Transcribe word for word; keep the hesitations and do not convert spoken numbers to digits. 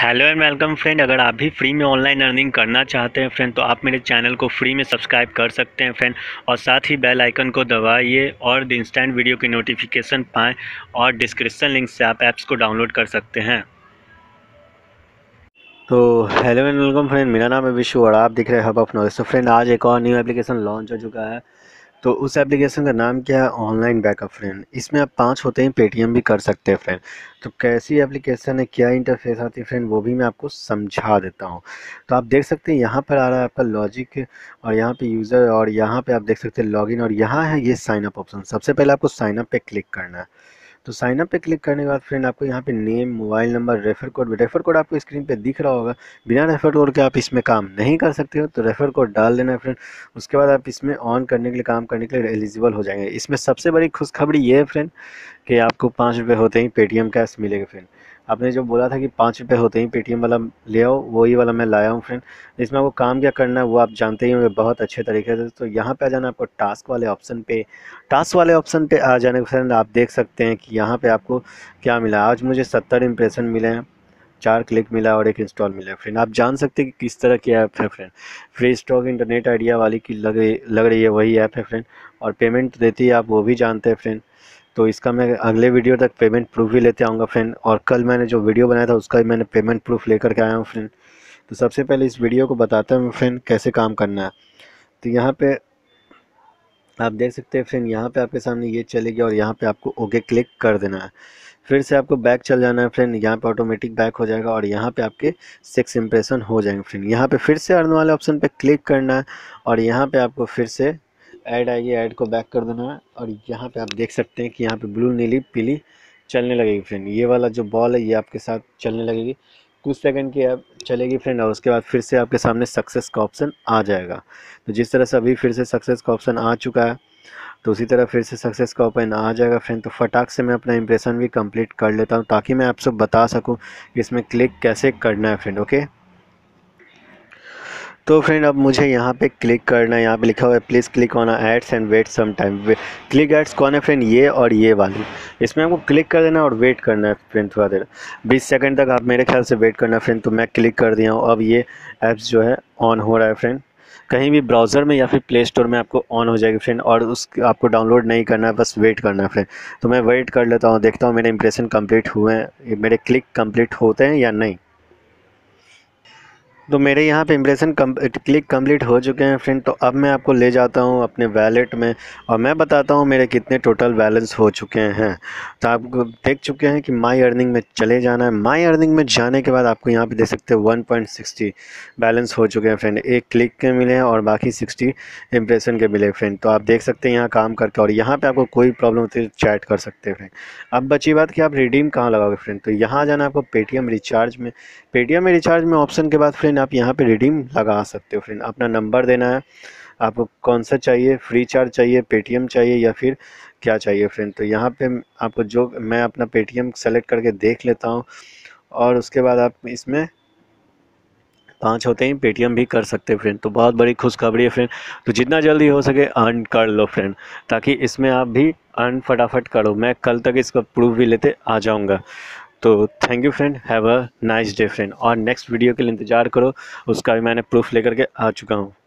Hello and welcome friend. अगर आप भी फ्री में ऑनलाइन अर्निंग करना चाहते हैं फ्रेंड, तो आप मेरे चैनल को फ्री में सब्सक्राइब कर सकते हैं फ्रेंड, और साथ ही बेल आइकन को दबाइए और इंस्टेंट वीडियो की नोटिफिकेशन पाएँ, और डिस्क्रिप्शन लिंक से आप ऐप्स को डाउनलोड कर सकते हैं। तो हेलो एंड वेलकम फ्रेंड, मेरा नाम है विशु और आप दिख रहे हैं हब ऑफ नॉलेज। तो फ्रेंड, आज एक और न्यू एप्लीकेशन लॉन्च हो चुका है। तो उस एप्लीकेशन का नाम क्या है? Online backup friend. इसमें आप पाँच होते हैं पेटीएम भी कर सकते हैं फ्रेंड। तो कैसी एप्लीकेशन है, क्या इंटरफेस आती है फ्रेंड, वो भी मैं आपको समझा देता हूँ। तो आप देख सकते हैं यहाँ पर आ रहा है आपका लॉजिक, और यहाँ पे यूज़र, और यहाँ पे आप देख सकते हैं लॉगिन, और यहाँ है ये साइन अप ऑप्शन। सबसे पहले आपको साइन अप पे क्लिक करना है। तो साइन अप पे क्लिक करने के बाद फ्रेंड आपको यहाँ पे name, mobile number, refer code refer code आपको स्क्रीन पे दिख रहा होगा। बिना रेफर कोड के आप इसमें काम नहीं कर सकते हो, तो रेफर कोड डाल देना है फ्रेंड। उसके बाद आप इसमें ऑन करने के लिए, काम करने के लिए एलिजिबल हो जाएंगे। इसमें सबसे बड़ी खुशखबरी ये है फ्रेंड कि आपको पाँच रुपये होते ही पेटीएम कैश मिलेगा फ्रेंड। आपने जो बोला था कि पाँच रुपये होते ही पेटीएम वाला ले आओ, वही वाला मैं लाया हूँ फ्रेंड। इसमें आपको काम क्या करना है वो आप जानते ही होंगे बहुत अच्छे तरीके से। तो यहाँ पे आ जाना आपको टास्क वाले ऑप्शन पे। टास्क वाले ऑप्शन पे आ जाने के फ्रेंड आप देख सकते हैं कि यहाँ पे आपको क्या मिला। आज मुझे सत्तर इंप्रेशन मिले हैं, चार क्लिक मिला और एक इंस्टॉल मिला फ्रेंड। आप जान सकते हैं कि किस तरह की ऐप है friend. Free stock internet idea वाली की लग रही लग रही है वही ऐप है फ्रेंड, और पेमेंट देती है, आप वो भी जानते हैं फ्रेंड। तो इसका मैं अगले वीडियो तक पेमेंट प्रूफ भी लेते आऊँगा फ्रेंड, और कल मैंने जो वीडियो बनाया था उसका भी मैंने पेमेंट प्रूफ लेकर के आया हूँ फ्रेंड। तो सबसे पहले इस वीडियो को बताता हूँ फ्रेंड कैसे काम करना है। तो यहाँ पे आप देख सकते हैं फ्रेंड, यहाँ पे आपके सामने ये चलेगी, और यहाँ पे आपको ओके क्लिक कर देना है। फिर से आपको बैक चल जाना है फ्रेंड, यहाँ पे ऑटोमेटिक बैक हो जाएगा, और यहाँ पे आपके सिक्स इंप्रेशन हो जाएंगे फ्रेंड। यहाँ पे फिर से अर्न वाले ऑप्शन पे क्लिक करना है, और यहाँ पे आपको फिर से ऐड आएगी, ऐड को बैक कर देना है। और यहाँ पे आप देख सकते हैं कि यहाँ पे ब्लू, नीली, पीली चलने लगेगी फ्रेंड। ये वाला जो बॉल है ये आपके साथ चलने लगेगी, कुछ सेकंड की ऐप चलेगी फ्रेंड, और उसके बाद फिर से आपके सामने सक्सेस का ऑप्शन आ जाएगा। तो जिस तरह से अभी फिर से सक्सेस का ऑप्शन आ चुका है, तो उसी तरह फिर से सक्सेस का ओपन आ जाएगा फ्रेंड। तो फटाक से मैं अपना इंप्रेशन भी कंप्लीट कर लेता हूँ, ताकि मैं आपसे बता सकूँ कि इसमें क्लिक कैसे करना है फ्रेंड। ओके, तो फ्रेंड अब मुझे यहाँ पे क्लिक करना है। यहाँ पे लिखा हुआ है please click on ads and wait some time. Click ads कौन है फ्रेंड? ये और ये वाली। इसमें आपको क्लिक कर देना और वेट करना है फ्रेंड, थोड़ा देर, बीस सेकंड तक आप मेरे ख्याल से वेट करना है फ्रेंड। तो मैं क्लिक कर दिया हूँ, अब ये ऐप्स जो है ऑन हो रहा है फ्रेंड। कहीं भी ब्राउज़र में या फिर प्ले स्टोर में आपको ऑन हो जाएगी फ्रेंड, और उस आपको डाउनलोड नहीं करना है, बस वेट करना है फ्रेंड। तो मैं वेट कर लेता हूँ, देखता हूँ मेरे इंप्रेशन कंप्लीट हुए हैं, मेरे क्लिक कंप्लीट होते हैं या नहीं। तो मेरे यहाँ पे इंप्रेशन कम क्लिक कंप्लीट हो चुके हैं फ्रेंड। तो अब मैं आपको ले जाता हूँ अपने वैलेट में, और मैं बताता हूँ मेरे कितने टोटल बैलेंस हो चुके हैं। तो आप देख चुके हैं कि माई अर्निंग में चले जाना है। माई अर्निंग में जाने के बाद आपको यहाँ पे देख सकते हैं वन पॉइंट सिक्सटी बैलेंस हो चुके हैं फ्रेंड। एक क्लिक के मिले हैं और बाकी सिक्सटी इंप्रेशन के मिले फ्रेंड। तो आप देख सकते हैं यहाँ काम करके, और यहाँ पर आपको कोई प्रॉब्लम होती है चैट कर सकते हैं फ्रेंड। अब बची बात कि आप रिडीम कहाँ लगाओगे फ्रेंड। तो यहाँ जाना आपको पेटीएम रिचार्ज में। पेटीएम में रिचार्ज में ऑप्शन के बाद फ्रेंड आप यहाँ पे रिडीम लगा सकते हो फ्रेंड। अपना नंबर देना है, आपको कौन सा चाहिए, फ्री चार्ज चाहिए, पेटीएम चाहिए, या फिर क्या चाहिए फ्रेंड। तो यहाँ पे आपको जो, मैं अपना पेटीएम सेलेक्ट करके देख लेता हूँ, और उसके बाद आप इसमें पाँच होते ही पेटीएम भी कर सकते हैं फ्रेंड। तो बहुत बड़ी खुशखबरी है फ्रेंड। तो जितना जल्दी हो सके अर्न कर लो फ्रेंड, ताकि इसमें आप भी अर्न फटाफट करो। मैं कल तक इसका प्रूफ भी लेते आ जाऊँगा। तो thank you friend, have a nice day friend, और नेक्स्ट वीडियो के लिए इंतज़ार करो, उसका भी मैंने प्रूफ लेकर के आ चुका हूँ।